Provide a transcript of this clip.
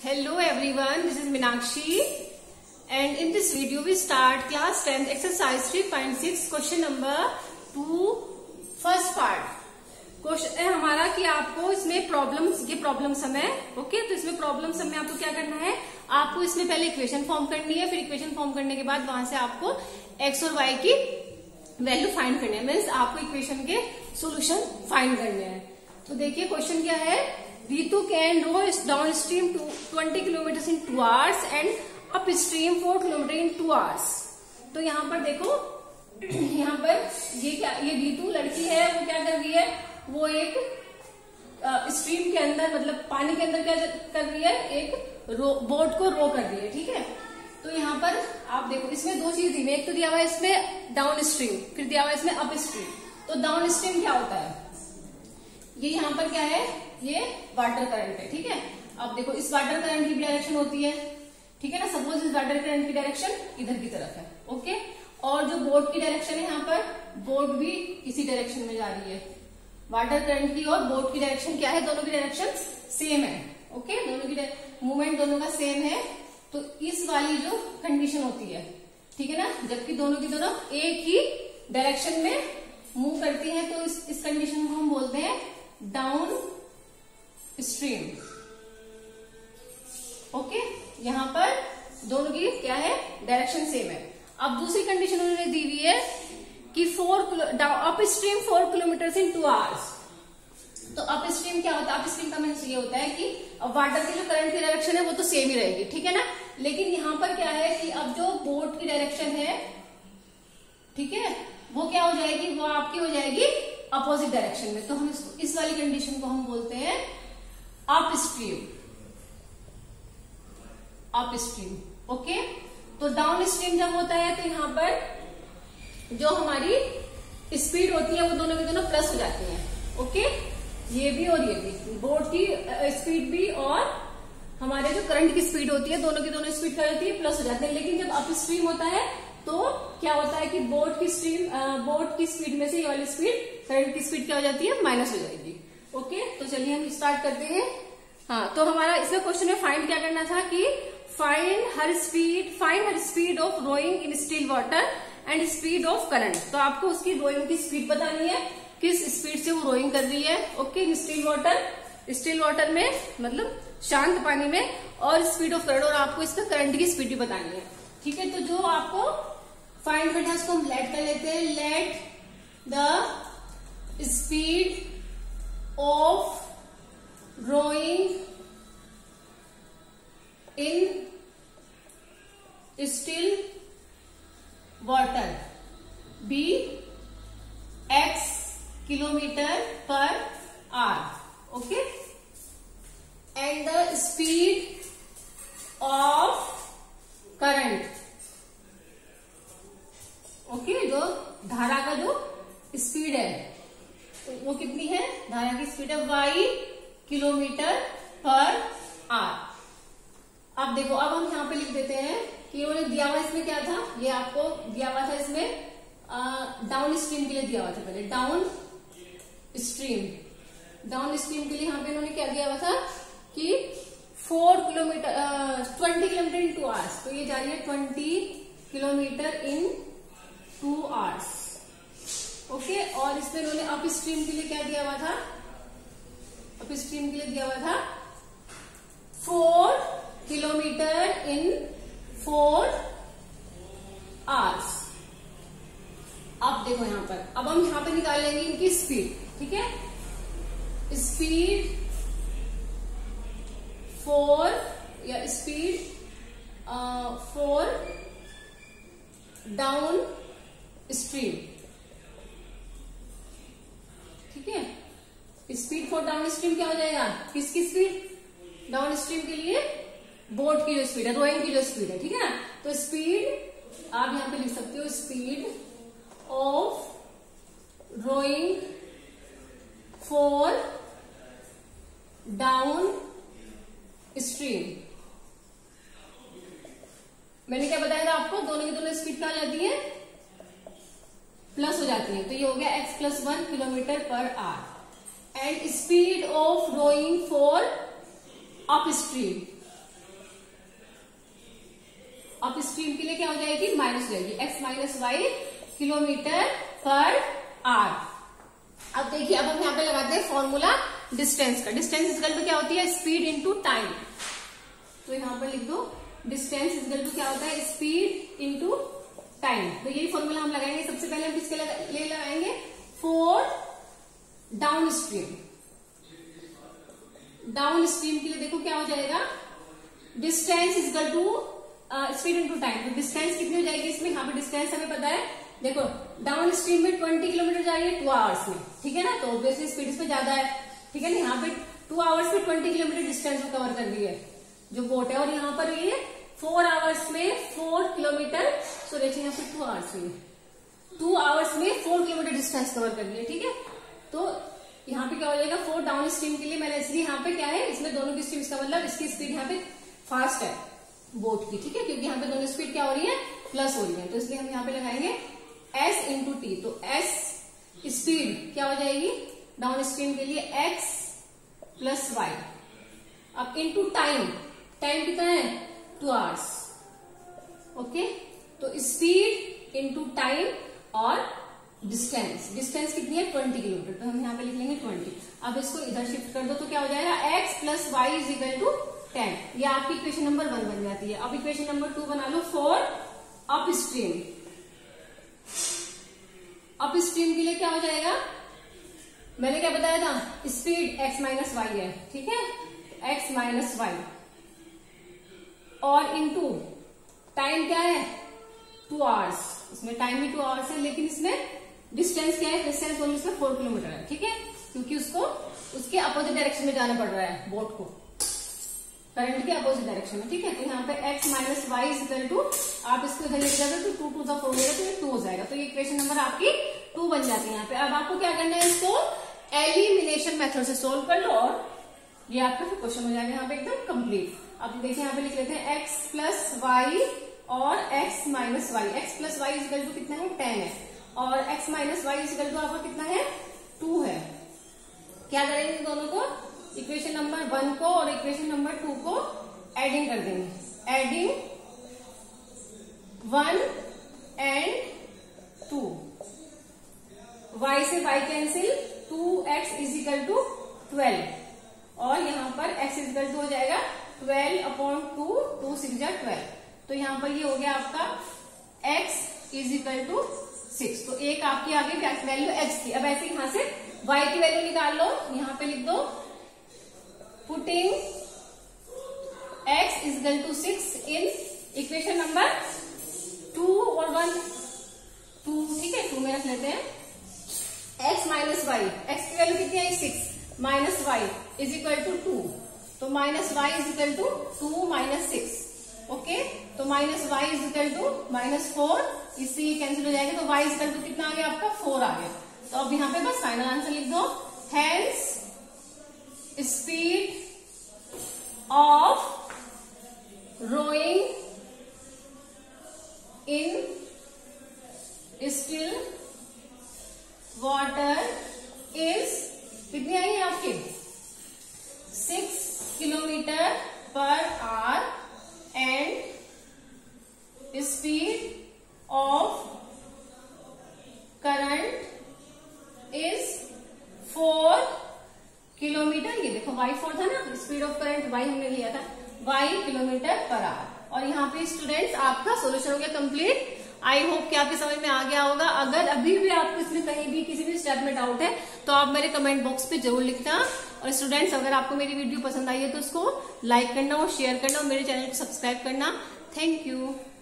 Hello everyone, this is Meenakshi and in this video we start class 10th exercise 3.6 question number 2 first part. Question है हमारा कि आपको इसमें problem some है। Okay, तो इसमें प्रॉब्लम सम में आपको क्या करना है, आपको इसमें पहले इक्वेशन फॉर्म करनी है, फिर इक्वेशन फॉर्म करने के बाद वहां से आपको एक्स और वाई की वैल्यू फाइंड करनी है, मीन्स आपको इक्वेशन के सोल्यूशन फाइंड करने हैं। तो देखिए क्वेश्चन क्या है, Ritu can row downstream to 20 kilometers in 2 hours and upstream 4 kilometers in 2 hours. तो यहाँ पर देखो, यहाँ पर ये रीतु लड़की है, वो क्या कर रही है, वो एक स्ट्रीम के अंदर मतलब पानी के अंदर क्या कर रही है, एक बोट को रो कर रही है। ठीक है, तो यहाँ पर आप देखो इसमें दो चीज दी, एक तो दिया हुआ है इसमें डाउन स्ट्रीम, फिर दिया हुआ है इसमें अप स्ट्रीम। तो डाउन स्ट्रीम क्या होता है, ये यहाँ पर क्या है, ये वाटर करंट है। ठीक है, अब देखो इस वाटर करंट की डायरेक्शन होती है, ठीक है ना, सपोज इस वाटर करंट की डायरेक्शन इधर की तरफ है। ओके, और जो बोट की डायरेक्शन है, यहाँ पर बोट भी इसी डायरेक्शन में जा रही है। वाटर करंट की और बोट की डायरेक्शन क्या है, दोनों की डायरेक्शन सेम है। ओके, दोनों की मूवमेंट दोनों का सेम है। तो इस वाली जो कंडीशन होती है, ठीक है ना, जबकि दोनों की दोनों एक ही डायरेक्शन में मूव करती है, तो इस कंडीशन को हम बोलते हैं डाउन स्ट्रीम। ओके, यहां पर दोनों की क्या है, डायरेक्शन सेम है। अब दूसरी कंडीशन उन्होंने दी हुई है कि upstream 4 kilometre in 2 hours. तो अप स्ट्रीम क्या होता है, अप स्ट्रीम का मीन्स ये होता है कि अब वाटर की जो करंट की डायरेक्शन है वो तो सेम ही रहेगी, ठीक है ना, लेकिन यहां पर क्या है कि अब जो बोट की डायरेक्शन है, ठीक है, वो क्या हो जाएगी, वो आपकी हो जाएगी अपोजिट डायरेक्शन में। तो हम इस वाली कंडीशन को हम बोलते हैं upstream. Upstream, okay. तो डाउन स्ट्रीम जब होता है तो यहां पर जो हमारी स्पीड होती है वो दोनों की दोनों प्लस हो जाती हैं। ओके, ये भी और ये भी, बोट की स्पीड भी और हमारे जो करंट की स्पीड होती है, दोनों की दोनों स्पीड क्या होती है, प्लस हो जाती है। लेकिन जब अप स्ट्रीम होता है तो क्या होता है कि बोट की स्पीड में से ये वाली स्पीड, करंट की स्पीड क्या हो जाती है, माइनस हो जाएगी। ओके, तो चलिए हम स्टार्ट करते हैं। हाँ, तो हमारा इसमें क्वेश्चन में फाइंड क्या करना था कि find her speed of rowing in still water and speed of current. तो आपको उसकी रोइंग की स्पीड बतानी है, किस स्पीड से वो रोइंग कर रही है। ओके, इन स्टिल वाटर में मतलब शांत पानी में, और स्पीड ऑफ करंट, और आपको इसका करंट की स्पीड भी बतानी है। ठीक है, तो जो आपको फाइंड करना है उसको हम लेट कर लेते हैं। Let the speed of rowing in still water be x kilometre per hour. Okay, and the speed of current, okay, जो धारा का जो स्पीड है वो कितनी है, धारा की स्पीड है y किलोमीटर पर आवर। अब देखो, अब हम यहाँ पे लिख देते हैं कि उन्होंने दिया हुआ इसमें क्या था, ये आपको दिया हुआ था इसमें डाउन स्ट्रीम के लिए दिया हुआ था, पहले डाउन स्ट्रीम के लिए यहाँ पे इन्होंने क्या दिया हुआ था कि 20 किलोमीटर इन 2 आवर्स। तो ये जा रही है 20 किलोमीटर इन 2 आवर्स। ओके, और इसमें इन्होंने अप स्ट्रीम के लिए क्या दिया हुआ था, अप स्ट्रीम के लिए दिया हुआ था 4 किलोमीटर इन 4 आवर्स। अब देखो यहाँ पर, अब हम यहाँ पे निकाल लेंगे इनकी स्पीड। ठीक है, स्पीड 4 या स्पीड 4 डाउन स्ट्रीम। ठीक है, स्पीड 4 डाउन स्ट्रीम क्या हो जाएगा, किसकी स्पीड, डाउन स्ट्रीम के लिए बोट की जो स्पीड है, रोइंग की जो स्पीड है। ठीक है ना, तो स्पीड आप यहां पे लिख सकते हो, speed of rowing 4 downstream. मैंने क्या बताया था आपको, दोनों की दोनों स्पीड क्या हो जाती है, प्लस हो जाती है। तो ये हो गया x + 1 kilometre per hour. And speed of rowing for upstream, upstream के लिए क्या हो जाएगी, माइनस हो जाएगी, x minus Y kilometre per hour. अब देखिए, अब हम यहाँ पे लगाते हैं फॉर्मूला डिस्टेंस का। डिस्टेंस इक्वल टू क्या होती है, स्पीड इंटू टाइम। तो यहाँ पर लिख दो डिस्टेंस इक्वल टू क्या होता है, स्पीड इंटू टाइम। तो यही फॉर्मूला हम लगाएंगे। सबसे पहले हम किसके लिए लगाएंगे, for downstream. Downstream के लिए देखो क्या हो जाएगा, distance equal to speed into time. तो डिस्टेंस कितनी हो जाएगी इसमें, यहाँ पे डिस्टेंस हमें पता है, देखो डाउन स्ट्रीम में 20 किलोमीटर जा रही है 2 आवर्स में, ठीक है ना, तो ऑब्वियसली स्पीड इसमें ज्यादा है, ठीक है ना। यहाँ पे 2 आवर्स में 20 किलोमीटर डिस्टेंस को कवर कर रही है जो बोट है, और यहाँ पर ये 4 आवर्स में 4 किलोमीटर, सो देखिए यहाँ पे 2 आवर्स में 4 किलोमीटर डिस्टेंस कवर कर रही है, ठीक है। तो यहाँ पे क्या हो जाएगा, 4 डाउन स्ट्रीम के लिए मैंने इसलिए यहाँ पे क्या है, इसमें दोनों की स्ट्रीम का मतलब इसकी स्पीड यहाँ पे फास्ट है बोट की, ठीक है, क्योंकि यहाँ पे दोनों स्पीड क्या हो रही है, प्लस हो रही है। तो इसलिए हम यहाँ पे लगाएंगे s इंटू टी। तो s स्पीड क्या हो जाएगी डाउन स्ट्रीम के लिए, x प्लस वाई। अब इंटू टाइम, टाइम कितना है 2 आवर्स, ओके। तो स्पीड इंटू टाइम और डिस्टेंस, डिस्टेंस कितनी है 20 किलोमीटर, तो हम यहाँ पे लिख लेंगे 20। अब इसको इधर शिफ्ट कर दो तो क्या हो जाएगा, x plus Y is equal to 10। ये आपकी इक्वेशन नंबर 1 बन जाती है। अब इक्वेशन नंबर 2 बना लो, for upstream. Upstream के लिए क्या हो जाएगा, मैंने क्या बताया था, स्पीड x माइनस वाई है, ठीक है, x माइनस वाई, और इनटू टाइम क्या है 2 आवर्स। इसमें टाइम भी 2 आवर्स है, लेकिन इसमें डिस्टेंस क्या है, डिस्टेंस ओनली इसमें 4 किलोमीटर है, ठीक है, क्योंकि उसको उसके अपोजिट डायरेक्शन में जाना पड़ रहा है बोट को, करंट के अपोजिट डायरेक्शन में, ठीक है। तो यहाँ पे x minus Y equal to, आप इसको इधर लेके जाते तो 2 टू द 4 हो जाएगा, तो ये 2 हो जाएगा। तो ये इक्वेशन नंबर आपकी 2 बन जाती है यहाँ पे। अब आपको क्या करना है, इसको एलिमिनेशन मेथड से सोल्व कर लो और ये आपका फिर क्वेश्चन हो जाएगा यहाँ पे एकदम कंप्लीट। अब देखिए यहाँ पे लिख लेते हैं x प्लस वाई और x minus Y. x plus Y equal to कितना है 10 है, और x minus Y equal to आपका कितना है 2 है। क्या करेंगे दोनों को, इक्वेशन नंबर 1 को और इक्वेशन नंबर 2 को एडिंग कर देंगे, एडिंग 1 एंड 2, y से y cancel, 2x is equal to 12, और यहाँ पर x इज इक्वल टू हो जाएगा 12/2, 2 6 जा 12। तो यहाँ पर ये हो गया आपका x इज इक्वल टू 6। तो एक आपकी आ गई वैल्यू x की। अब ऐसे यहां से y की वैल्यू निकाल लो, यहाँ पे लिख दो putting x is equal to 6 in equation number 2 और 1, 2, ठीक है, 2 में रख लेते हैं। x माइनस वाई, x की वैल्यू कितनी आई 6, minus Y is equal to 2, तो minus Y is equal to 2 minus 6, okay. तो minus Y is equal to -4, इससे ये कैंसिल हो जाएगा, तो वाई इज इक्वल टू कितना आ गया आपका 4 आ गया। तो अब यहाँ पे बस फाइनल आंसर लिख दो, hence speed of rowing in still water is कितनी आई है आपके 6 kilometre per hour, and speed of current is 4 kilometre. ये देखो y4 था ना, स्पीड ऑफ करंट y हमने लिया था, y किलोमीटर पर आवर। और यहाँ पे स्टूडेंट्स आपका सोल्यूशन हो गया कंप्लीट। आई होप कि आपके समझ में आ गया होगा। अगर अभी भी आपको इसमें कहीं भी किसी भी स्टेप में डाउट है तो आप मेरे कमेंट बॉक्स पे जरूर लिखना। और स्टूडेंट्स, अगर आपको मेरी वीडियो पसंद आई है तो उसको लाइक करना और शेयर करना और मेरे चैनल को सब्सक्राइब करना। Thank you.